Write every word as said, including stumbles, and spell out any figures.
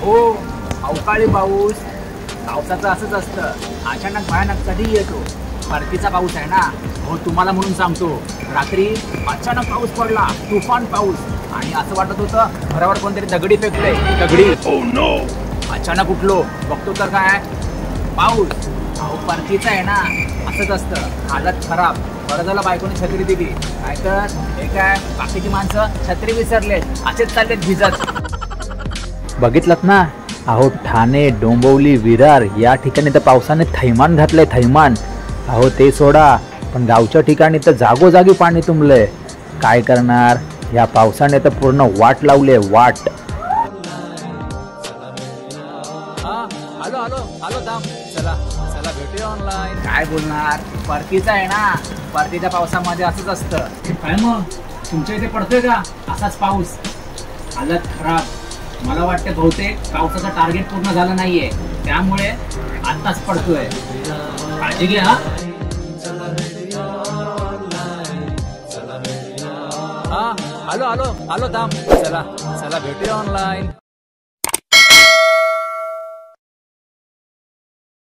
हो, अवकाळी पाऊस पावसाचं असंच असतं, अचानक भयानक कधी येतो. परतीचा पाऊस आहे ना, हो तुम्हाला म्हणून सांगतो. रात्री अचानक पाऊस पडला, तुफान पाऊस, आणि असं वाटत होतं घरावर कोणतरी दगडी फेकले. दगडी oh, no. अचानक उठलो, बघतो तर काय पाऊस. अहो परतीचा आहे ना, असंच असतं, हालत खराब. बरं झालं बायकोने छत्री दिली, नाहीतर हे काय बाकीची माणसं छत्री विसरले, असेच चाललेत भिजत. बघितलं ना, अहो ठाणे, डोंबिवली, विरार या ठिकाणी तर पावसाने थैमान घातलंय, थैमान. अहो ते सोडा, पण गावच्या ठिकाणी तर जागोजागी पाणी तुंबलंय. काय करणार, या पावसाने तर पूर्ण वाट लावली, वाट. हॅलो हॅलो हॅलो थांब, चला चला भेटूया ऑनलाईन. काय बोलणार, परतीचा आहे ना, परतीच्या पावसामध्ये असंच असतं. काय मग तुमच्या इथे पडतोय का असाच पाऊस? हालत खराब. मला वाटतं बहुतेक पावसाचं टार्गेट पूर्ण झालं नाहीये, त्यामुळे आताच पडतोय. काळजी घ्या. हा हॅलो हॅलो हॅलो थांब, चला चला भेटूया ऑनलाईन.